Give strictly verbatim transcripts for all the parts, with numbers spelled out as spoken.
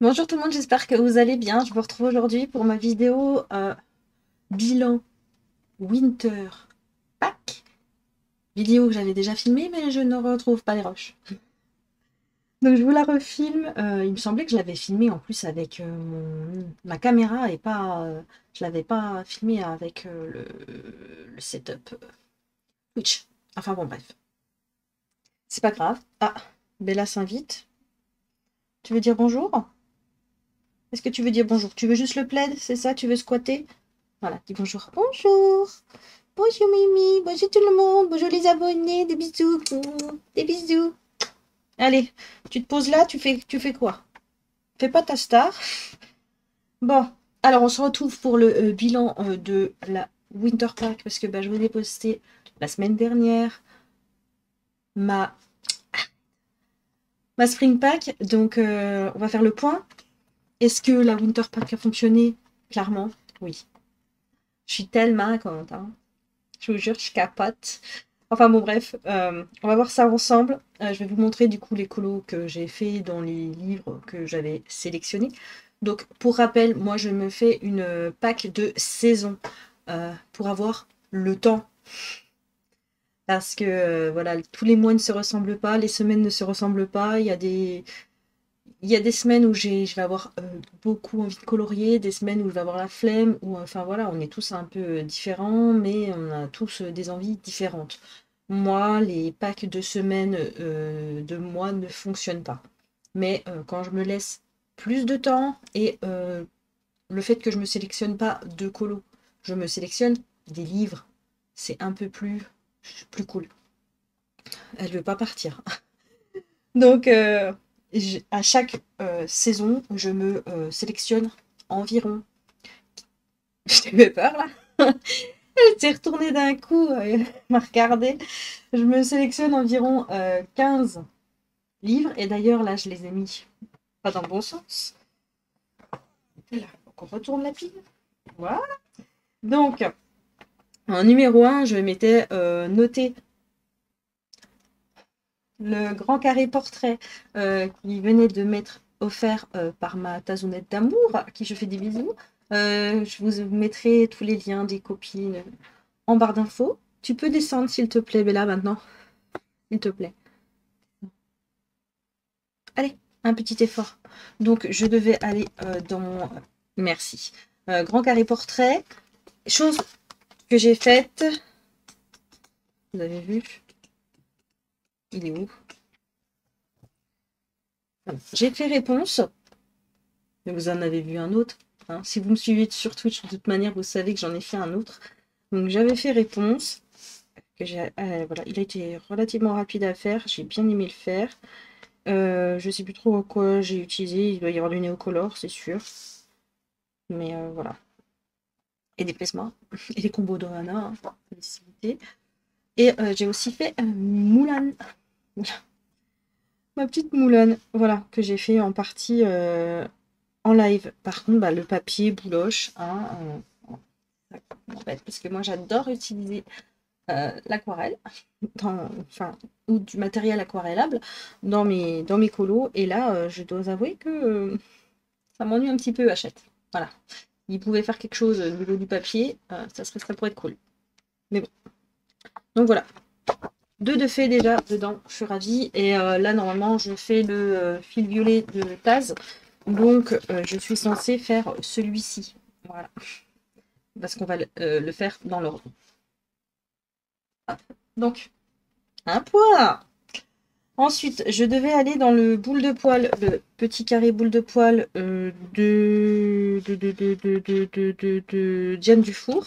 Bonjour tout le monde, j'espère que vous allez bien. Je vous retrouve aujourd'hui pour ma vidéo euh, bilan Winter Pack. Vidéo que j'avais déjà filmée, mais je ne retrouve pas les rushs. Donc je vous la refilme. Euh, il me semblait que je l'avais filmée en plus avec euh, mon- ma caméra et pas. Euh, je l'avais pas filmée avec euh, le, le setup euh, Twitch. Enfin bon, bref. C'est pas grave. Ah, Bella s'invite. Tu veux dire bonjour? Est-ce que tu veux dire bonjour? Tu veux juste le plaid, c'est ça? Tu veux squatter? Voilà, dis bonjour. Bonjour. Bonjour Mimi, bonjour tout le monde, bonjour les abonnés, des bisous, des bisous. Allez, tu te poses là, tu fais, tu fais quoi? Fais pas ta star. Bon, alors on se retrouve pour le euh, bilan euh, de la Winter Pack parce que bah, je vous ai posté la semaine dernière ma, ma Spring Pack. Donc euh, on va faire le point. Est-ce que la Winter Pack a fonctionné? Clairement, oui. Je suis tellement contente. Hein. Je vous jure, je capote. Enfin bon, bref, euh, on va voir ça ensemble. Euh, je vais vous montrer du coup les colos que j'ai fait dans les livres que j'avais sélectionnés. Donc, pour rappel, moi je me fais une pack de saison euh, pour avoir le temps. Parce que euh, voilà, tous les mois ne se ressemblent pas, les semaines ne se ressemblent pas. Il y a des, il y a des semaines où j'ai, je vais avoir euh, beaucoup envie de colorier, des semaines où je vais avoir la flemme, ou enfin voilà, on est tous un peu différents, mais on a tous euh, des envies différentes. Moi, les packs de semaines, euh, de mois ne fonctionnent pas. Mais euh, quand je me laisse plus de temps et euh, le fait que je me sélectionne pas de colos, je me sélectionne des livres, c'est un peu plus, plus cool. Elle veut pas partir. Donc, euh, à chaque euh, saison, je me euh, sélectionne environ. Je t'avais peur là. Elle s'est retournée d'un coup, euh, elle m'a regardé. Je me sélectionne environ euh, quinze livres. Et d'ailleurs, là, je les ai mis pas dans le bon sens. Là, donc on retourne la pile. Voilà. Donc, en numéro un, je m'étais euh, noté le grand carré portrait euh, qui venait de m'être offert euh, par ma tazounette d'amour, à qui je fais des bisous. Euh, je vous mettrai tous les liens des copines en barre d'infos. Tu peux descendre s'il te plaît, Bella, maintenant. S'il te plaît. Allez, un petit effort. Donc, je devais aller euh, dans mon... Merci. Euh, grand carré portrait. Chose que j'ai faite. Vous avez vu? Il est où? Voilà. J'ai fait réponse. Mais vous en avez vu un autre. Hein. Si vous me suivez sur Twitch, de toute manière, vous savez que j'en ai fait un autre. Donc j'avais fait réponse. Que j'ai, euh, voilà, il a été relativement rapide à faire. J'ai bien aimé le faire. Euh, je sais plus trop quoi j'ai utilisé. Il doit y avoir du néocolor, c'est sûr. Mais euh, voilà. Et des placements. Et des combos de Hana. Hein. Félicité. Et euh, j'ai aussi fait euh, Moulin. Ma petite Moulin. Voilà, que j'ai fait en partie euh, en live. Par contre, bah, le papier bouloche. Hein, euh, en fait, parce que moi j'adore utiliser euh, l'aquarelle, dans, enfin, ou du matériel aquarellable dans mes, dans mes colos. Et là, euh, je dois avouer que euh, ça m'ennuie un petit peu, Hachette. Voilà. Il pouvait faire quelque chose au niveau du papier, euh, ça serait ça pourrait être cool. Mais bon. Donc voilà. Deux de fait déjà dedans, je suis ravie. Et euh, là, normalement, je fais le euh, fil violet de Taz. Donc, euh, je suis censée faire celui-ci. Voilà. Parce qu'on va le, euh, le faire dans l'ordre. Donc, un point. Ensuite, je devais aller dans le boule de poil, le petit carré boule de poil euh, de, de, de, de, de, de, de, de, de Diane Dufour.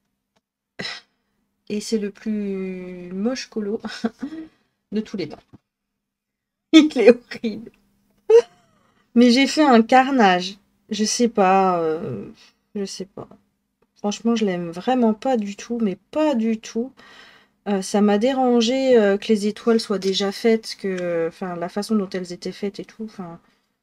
Et c'est le plus moche colo de tous les temps. Il est horrible. Mais j'ai fait un carnage. Je sais pas. Euh, je sais pas. Franchement, je l'aime vraiment pas du tout, mais pas du tout. Euh, ça m'a dérangé euh, que les étoiles soient déjà faites, que, enfin, la façon dont elles étaient faites et tout. Enfin,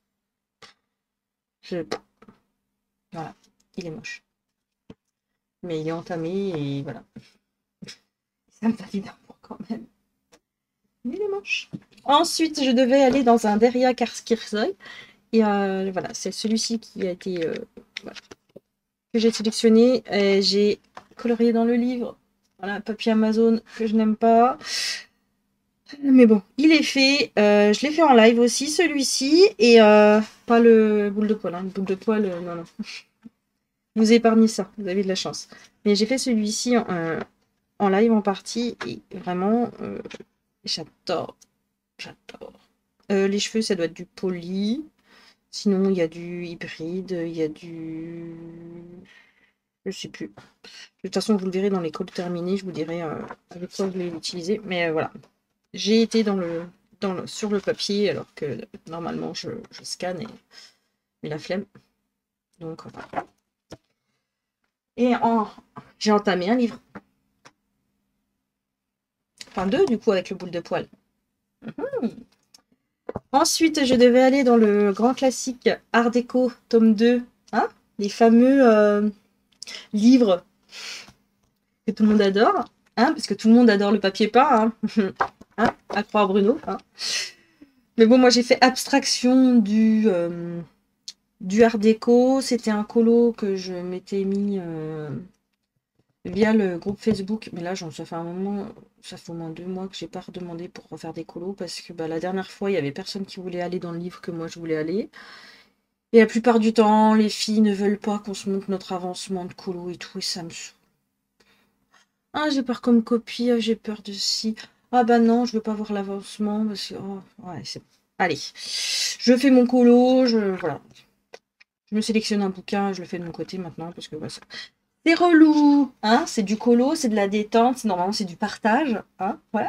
je... voilà, il est moche. Mais il est entamé et voilà. Ça me valide un point quand même. Mais il est moche. Ensuite, je devais aller dans un Deria Karskirzoy Et euh, voilà, c'est celui-ci qui a été euh, voilà, que j'ai sélectionné. J'ai colorié dans le livre. Voilà, papier Amazon que je n'aime pas. Mais bon, il est fait. Euh, je l'ai fait en live aussi, celui-ci. Et euh, pas le boule de poil. Hein. Le boule de poil, euh, non, non. Vous épargnez ça, vous avez de la chance. Mais j'ai fait celui-ci en, euh, en live en partie. Et vraiment, euh, j'adore. J'adore. Euh, les cheveux, ça doit être du poli. Sinon, il y a du hybride. Il y a du... Je sais plus. De toute façon, vous le verrez dans les cols terminés. Je vous dirai euh, avec quoi je l'ai utilisé. Mais euh, voilà. J'ai été dans le, dans le, sur le papier alors que normalement je, je scanne et, et la flemme. Donc voilà. Et en, j'ai entamé un livre. Enfin deux du coup avec le boule de poil. Mmh. Ensuite je devais aller dans le grand classique Art déco tome deux. Hein, les fameux euh, livres que tout le monde adore. Hein, parce que tout le monde adore le papier peint. Hein, hein, à croire Bruno. Hein. Mais bon, moi j'ai fait abstraction du, euh, du art déco. C'était un colo que je m'étais mis euh, via le groupe Facebook. Mais là, ça fait un moment, ça fait au moins deux mois que j'ai pas redemandé pour refaire des colos parce que bah, la dernière fois, il y avait personne qui voulait aller dans le livre que moi je voulais aller. Et la plupart du temps, les filles ne veulent pas qu'on se montre notre avancement de colo et tout. Et ça me saoule. Ah, j'ai peur comme copie, ah, j'ai peur de si. Ah bah non, je veux pas voir l'avancement parce que. Oh, ouais, c'est. Allez, je fais mon colo, je. Voilà. Je me sélectionne un bouquin, je le fais de mon côté maintenant parce que bah, ça... c'est relou, hein, c'est du colo, c'est de la détente, normalement c'est du partage, hein, voilà.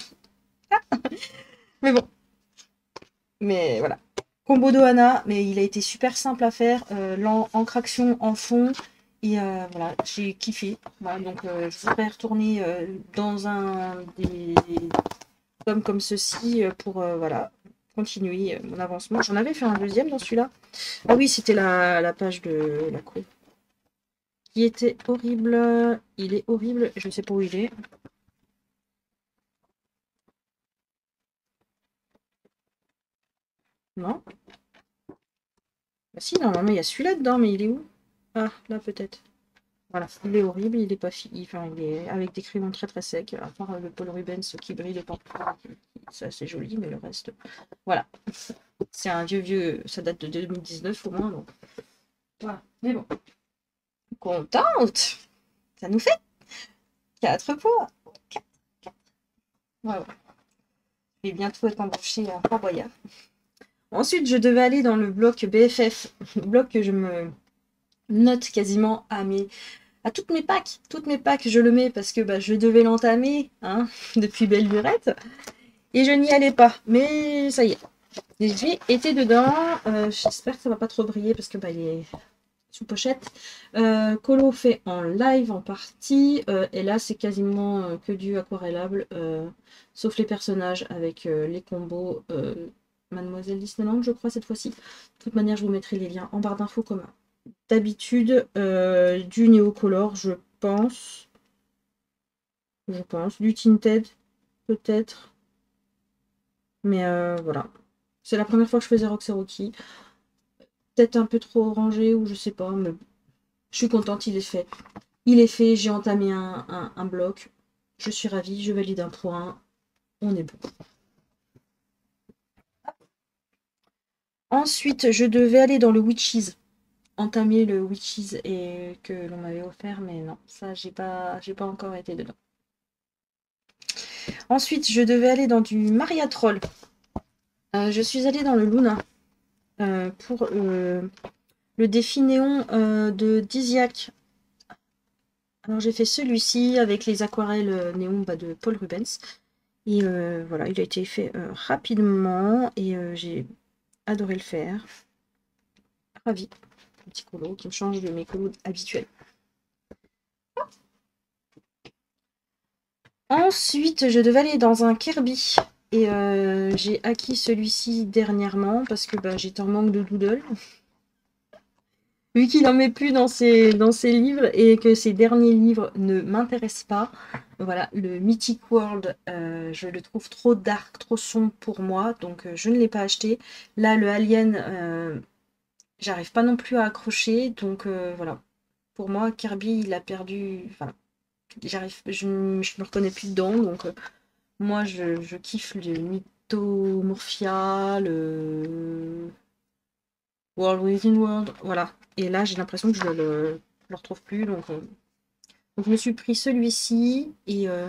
Mais bon, mais voilà. Combo Dohana, mais il a été super simple à faire, euh, l'encraction en fond, et euh, voilà, j'ai kiffé. Voilà, donc euh, je voudrais retourner euh, dans un des tomes comme ceci euh, pour euh, voilà, continuer mon avancement. J'en avais fait un deuxième dans celui-là. Ah oui, c'était la, la page de la couve. Qui était horrible. Il est horrible. Je ne sais pas où il est. Non. Bah si, normalement, il y a celui-là dedans, mais il est où? Ah, là, peut-être. Voilà, il est horrible, il est pas fini. Enfin, il est avec des crayons très très secs, à part le Paul Rubens qui brille de partout. C'est assez joli, mais le reste... Voilà. C'est un vieux vieux... Ça date de deux mille dix-neuf au moins, donc... Voilà. Mais bon. Contente. Ça nous fait quatre points. quatre, quatre. Voilà. Je vais bientôt être embauchée à Fort Boyard. Ensuite, je devais aller dans le bloc B F F, bloc que je me note quasiment à mes, à toutes mes packs. Toutes mes packs, je le mets parce que bah, je devais l'entamer hein, depuis belle lurette. Et je n'y allais pas. Mais ça y est. J'ai été dedans. Euh, J'espère que ça va pas trop briller parce que bah, il est sous pochette. Euh, Colo fait en live en partie. Euh, et là, c'est quasiment euh, que du aquarellable. Euh, sauf les personnages avec euh, les combos. Euh, Mademoiselle Disneyland, je crois, cette fois-ci. De toute manière, je vous mettrai les liens en barre d'infos comme d'habitude. Euh, du Neocolor, je pense. Je pense. Du Tinted, peut-être. Mais euh, voilà. C'est la première fois que je faisais Roxaroki. Peut-être un peu trop orangé ou je sais pas. Mais je suis contente, il est fait. Il est fait, j'ai entamé un, un, un bloc. Je suis ravie, je valide un point. On est bon. Ensuite, je devais aller dans le Witches. Entamer le Witches et que l'on m'avait offert, mais non, ça j'ai pas j'ai pas encore été dedans. Ensuite, je devais aller dans du Maria Troll. Euh, je suis allée dans le Luna euh, pour euh, le défi néon euh, de Diziac. Alors j'ai fait celui-ci avec les aquarelles néon bah, de Paul Rubens. Et euh, voilà, il a été fait euh, rapidement et euh, j'ai adoré le faire. Ravi. Un petit colo qui me change de mes colos habituels. Ensuite, je devais aller dans un Kirby. Et euh, j'ai acquis celui-ci dernièrement parce que bah, j'étais en manque de doodle. vu qu'il n'en met plus dans ses, dans ses livres et que ses derniers livres ne m'intéressent pas, voilà, le Mythic World, euh, je le trouve trop dark, trop sombre pour moi, donc euh, je ne l'ai pas acheté. Là, le Alien, euh, j'arrive pas non plus à accrocher, donc euh, voilà. Pour moi, Kirby, il a perdu. Enfin, j'arrive, je, ne je me reconnais plus dedans, donc euh, moi, je, je kiffe le Mythomorphia, le World Within World, voilà. Et là, j'ai l'impression que je le, le, le retrouve plus, donc, euh, donc je me suis pris celui-ci et euh,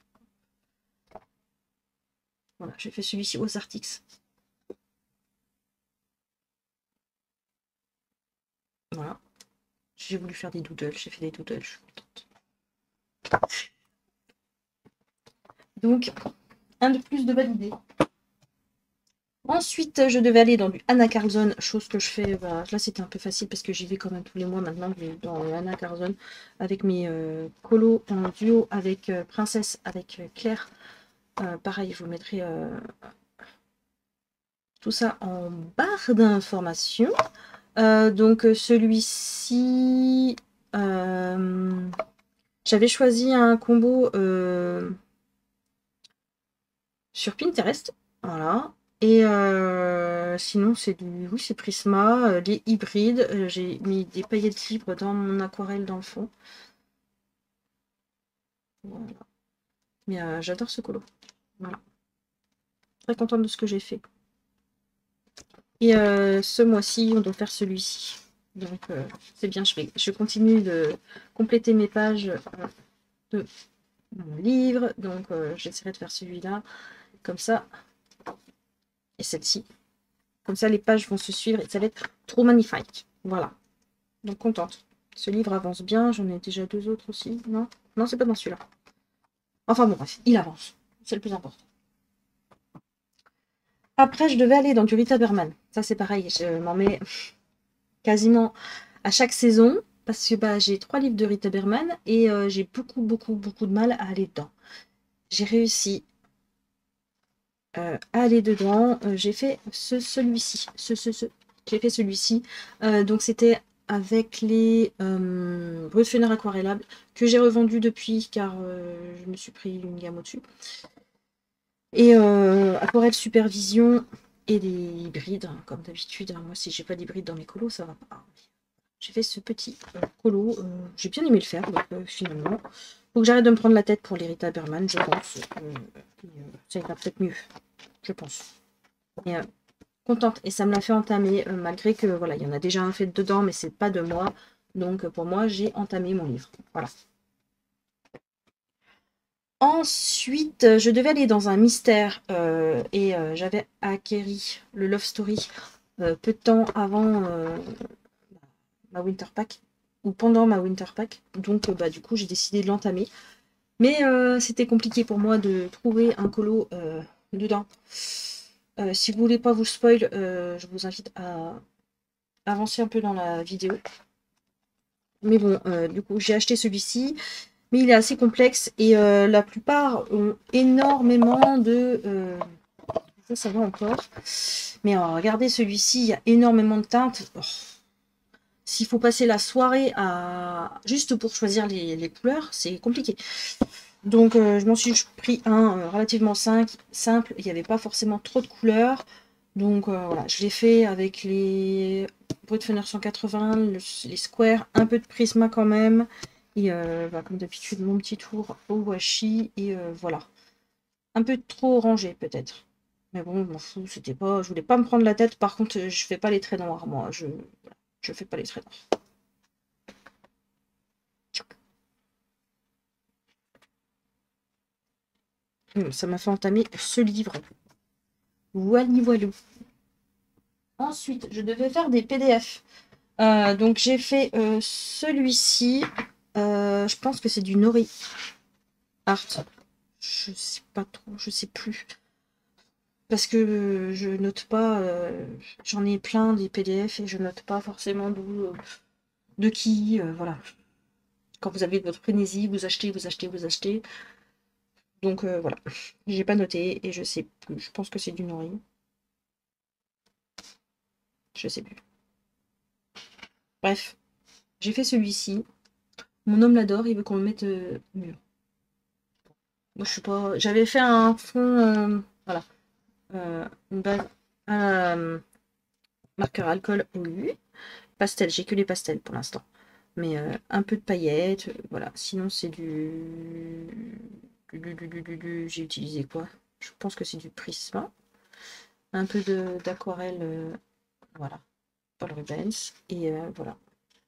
voilà, j'ai fait celui-ci aux Artix. Voilà. J'ai voulu faire des doodles, j'ai fait des doodles, je suis contente. Donc, un de plus de validé. Ensuite, je devais aller dans du Anna Carlson, chose que je fais. Voilà. Là, c'était un peu facile parce que j'y vais quand même tous les mois maintenant dans Anna Carlson avec mes euh, colos en duo avec euh, Princesse, avec euh, Claire. Euh, pareil, je vous mettrai euh, tout ça en barre d'informations. Euh, donc, celui-ci, euh, j'avais choisi un combo euh, sur Pinterest. Voilà. Et euh, sinon, c'est du. Oui, c'est Prisma, euh, les hybrides. Euh, j'ai mis des paillettes libres dans mon aquarelle dans le fond. Voilà. Mais euh, j'adore ce colo. Voilà. Très contente de ce que j'ai fait. Et euh, ce mois-ci, on doit faire celui-ci. Donc, euh, c'est bien. Je, vais, je continue de compléter mes pages euh, de mon livre. Donc, euh, j'essaierai de faire celui-là. Comme ça. Et celle-ci. Comme ça, les pages vont se suivre et ça va être trop magnifique. Voilà. Donc, contente. Ce livre avance bien. J'en ai déjà deux autres aussi. Non, non, c'est pas dans celui-là. Enfin bon, bref, il avance. C'est le plus important. Après, je devais aller dans du Rita Berman. Ça, c'est pareil. Je m'en mets quasiment à chaque saison. Parce que bah, j'ai trois livres de Rita Berman et euh, j'ai beaucoup, beaucoup, beaucoup de mal à aller dedans. J'ai réussi euh, à aller dedans. Euh, j'ai fait ce, celui-ci. Ce, ce, ce. J'ai fait celui-ci. Euh, donc, c'était avec les euh, Brut Fener aquarellables que j'ai revendu depuis car euh, je me suis pris une gamme au-dessus. Et euh, aquarelle supervision et des hybrides, hein, comme d'habitude. Hein. Moi, si j'ai pas d'hybride dans mes colos, ça va pas. J'ai fait ce petit euh, colo. Euh, j'ai bien aimé le faire, donc euh, finalement. Faut que j'arrête de me prendre la tête pour les Rita Berman, je pense. Euh, et, euh, ça ira peut-être mieux, je pense. Mais euh, contente. Et ça me l'a fait entamer, euh, malgré que voilà, il y en a déjà un fait dedans, mais c'est pas de moi. Donc pour moi, j'ai entamé mon livre. Voilà. Ensuite, je devais aller dans un mystère euh, et euh, j'avais acquéri le Love Story euh, peu de temps avant euh, ma Winter Pack ou pendant ma Winter Pack. Donc, euh, bah, du coup, j'ai décidé de l'entamer. Mais euh, c'était compliqué pour moi de trouver un colo euh, dedans. Euh, si vous voulez pas vous spoil, euh, je vous invite à avancer un peu dans la vidéo. Mais bon, euh, du coup, j'ai acheté celui-ci. Mais il est assez complexe et euh, la plupart ont énormément de... Euh, ça, ça va encore. Mais euh, regardez celui-ci, il y a énormément de teintes. Oh. S'il faut passer la soirée à juste pour choisir les, les couleurs, c'est compliqué. Donc euh, je m'en suis pris un euh, relativement simple. Il n'y avait pas forcément trop de couleurs. Donc euh, voilà, je l'ai fait avec les Brut Funner cent quatre-vingts, le, les squares, un peu de Prisma quand même. Et euh, bah, comme d'habitude, mon petit tour au washi. Et euh, voilà. Un peu trop orangé peut-être. Mais bon, je m'en fous, c'était pas. Je voulais pas me prendre la tête. Par contre, je fais pas les traits noirs, moi. Je, voilà, je fais pas les traits noirs. Hum, ça m'a fait entamer ce livre. Voilà, voilou. Ensuite, je devais faire des P D F. Euh, donc j'ai fait euh, celui-ci. Euh, je pense que c'est du Nori Art. Je sais pas trop, je sais plus. Parce que euh, je note pas. Euh, J'en ai plein des P D F et je note pas forcément d'où, euh, de qui. Euh, voilà. Quand vous avez votre frénésie, vous achetez, vous achetez, vous achetez. Donc euh, voilà. J'ai pas noté et je sais plus. Je pense que c'est du Nori. Je sais plus. Bref, j'ai fait celui-ci. Mon homme l'adore, il veut qu'on le mette euh, mûr. Moi, je suis pas. J'avais fait un fond, euh, voilà, euh, une base euh, marqueur alcool au lieu. Pastel, j'ai que les pastels pour l'instant. Mais euh, un peu de paillettes, euh, voilà. Sinon, c'est du... du, du, du, du, du- du- J'ai utilisé quoi? Je pense que c'est du Prisma. Un peu de d'aquarelle, euh, voilà. Paul Rubens. Et euh, voilà.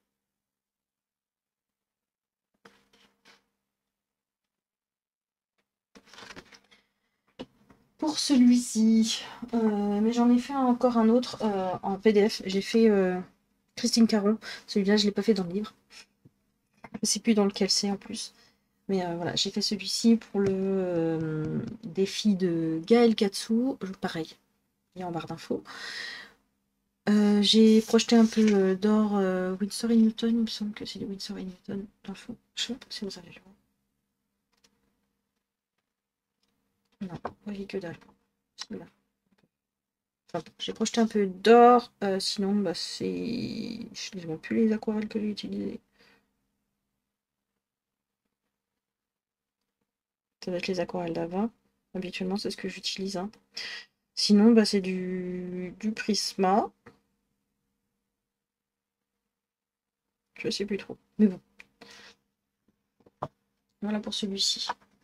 Pour celui-ci, euh, mais j'en ai fait encore un autre euh, en P D F. J'ai fait euh, Christine Caron. Celui-là, je ne l'ai pas fait dans le livre. Je ne sais plus dans lequel c'est en plus. Mais euh, voilà, j'ai fait celui-ci pour le euh, défi de Gaël Katsou. Pareil, il est en barre d'infos. Euh, j'ai projeté un peu euh, d'or euh, Winsor et Newton. Il me semble que c'est du Winsor et Newton dans le fond. Je sais pas si vous avez vu. Non, oui, que dalle. Celui-là. Enfin, j'ai projeté un peu d'or. Euh, sinon, bah, c'est. Je ne vois plus les aquarelles que j'ai utilisées. Ça va être les aquarelles d'avant. Habituellement, c'est ce que j'utilise. Hein. Sinon, bah, c'est du... du Prisma. Je sais plus trop. Mais bon. Voilà pour celui-ci.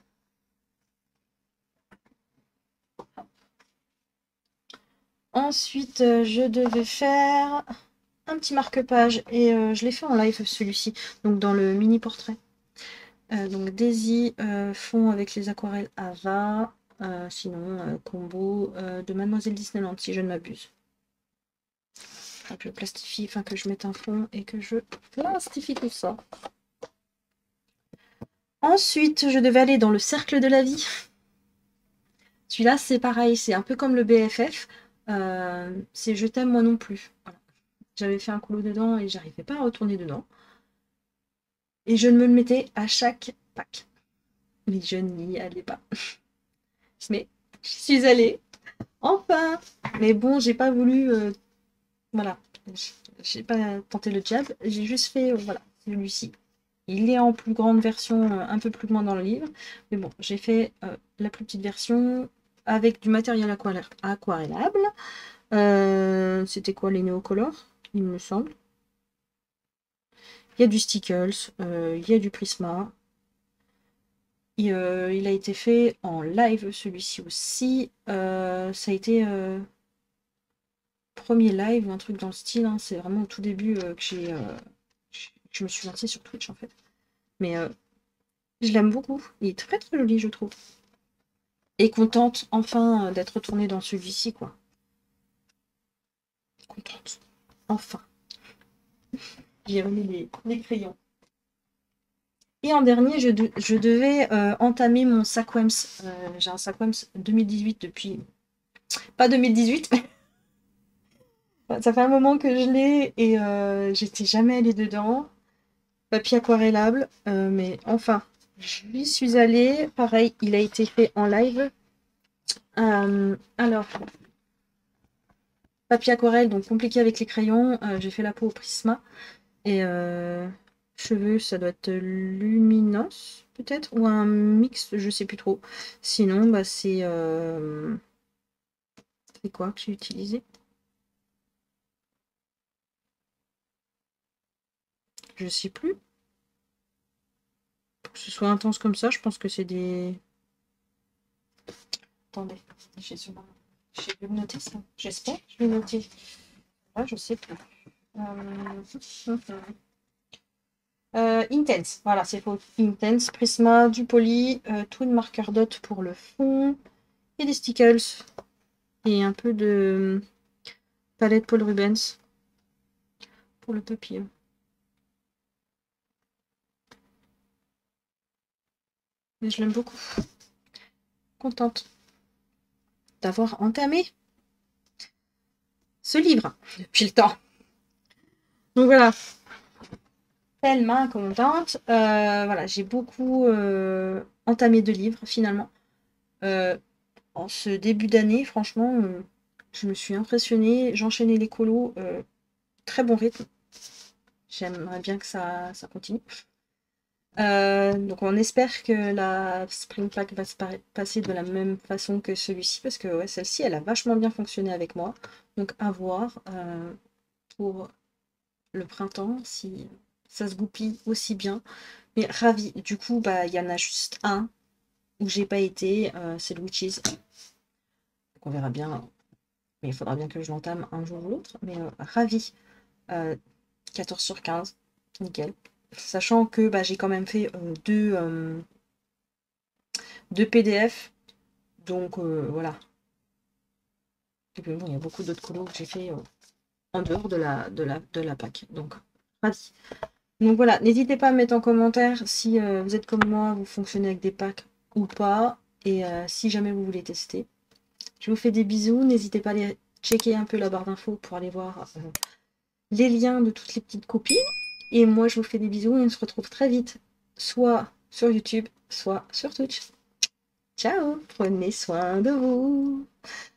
Ensuite, euh, je devais faire un petit marque-page et euh, je l'ai fait en live celui-ci, donc dans le mini portrait. Euh, donc Daisy euh, fond avec les aquarelles Ava, euh, sinon euh, combo euh, de Mademoiselle Disneyland si je ne m'abuse. Que je plastifie, enfin que je mette un fond et que je plastifie tout ça. Ensuite, je devais aller dans le cercle de la vie. Celui-là, c'est pareil, c'est un peu comme le B F F. Euh, c'est Je t'aime moi non plus. Voilà. J'avais fait un colo dedans et j'arrivais pas à retourner dedans. Et je me le mettais à chaque pack. Mais je n'y allais pas. Mais je suis allée. Enfin. Mais bon, j'ai pas voulu... euh, voilà. J'ai pas tenté le jab. J'ai juste fait... euh, voilà, celui-ci. Il est en plus grande version, euh, un peu plus loin dans le livre. Mais bon, j'ai fait euh, la plus petite version avec du matériel aquarellable. Euh, C'était quoi, les néocolores, il me semble. Il y a du Stickles, euh, il y a du Prisma. Et, euh, il a été fait en live, celui-ci aussi. Euh, ça a été euh, premier live ou un truc dans le style. Hein. C'est vraiment au tout début euh, que j'ai, euh, que je me suis lancée sur Twitch en fait. Mais euh, je l'aime beaucoup. Il est très très joli, je trouve. Et contente enfin euh, d'être retournée dans celui-ci, quoi. Contente. Enfin. J'ai remis les, les crayons. Et en dernier, je, de, je devais euh, entamer mon Saquems. Euh, j'ai un Saquems deux mille dix-huit depuis... Pas deux mille dix-huit, ça fait un moment que je l'ai et euh, j'étais jamais allée dedans. Papier aquarellable, euh, mais enfin, j'y suis allée. Pareil, il a été fait en live. Euh, alors, papier aquarelle, donc compliqué avec les crayons. Euh, j'ai fait la peau au Prisma. Et euh, cheveux, ça doit être Luminos, peut-être, ou un mix, je sais plus trop. Sinon, bah c'est... Euh... C'est quoi que j'ai utilisé? Je sais plus. Pour que ce soit intense comme ça, je pense que c'est des... Attendez, j'ai sur ma- j'ai dû le noter ça. J'espère que je l'ai noté. Ah, je sais plus. Euh... Euh, Intense, voilà, c'est faux. Intense, Prisma, du poly, euh, Twin Marker Dot pour le fond, et des stickers, et un peu de palette Paul Rubens pour le papier. Mais je l'aime beaucoup. Contente d'avoir entamé ce livre depuis le temps. Donc voilà, tellement contente. Euh, voilà, j'ai beaucoup euh, entamé de livres finalement. Euh, en ce début d'année, franchement, euh, je me suis impressionnée. J'enchaînais les colos, euh, très bon rythme. J'aimerais bien que ça, ça continue. Euh, donc on espère que la Spring Pack va se passer de la même façon que celui-ci, parce que ouais, celle-ci, elle a vachement bien fonctionné avec moi. Donc à voir euh, pour le printemps, si ça se goupille aussi bien. Mais ravi. Du coup, bah, il y en a juste un où j'ai pas été, euh, c'est le Witches. Donc on verra bien. Mais il faudra bien que je l'entame un jour ou l'autre. Mais euh, ravi. Euh, quatorze sur quinze. Nickel. Sachant que bah, j'ai quand même fait euh, deux, euh, deux P D F. Donc euh, voilà. Et puis bon, il y a beaucoup d'autres colos que j'ai fait euh, en dehors de la, de la, de la pack. Donc, ravi. Donc voilà, n'hésitez pas à mettre en commentaire si euh, vous êtes comme moi, vous fonctionnez avec des packs ou pas. Et euh, si jamais vous voulez tester. Je vous fais des bisous. N'hésitez pas à aller checker un peu la barre d'infos pour aller voir euh, les liens de toutes les petites copines. Et moi, je vous fais des bisous et on se retrouve très vite, soit sur YouTube, soit sur Twitch. Ciao, prenez soin de vous.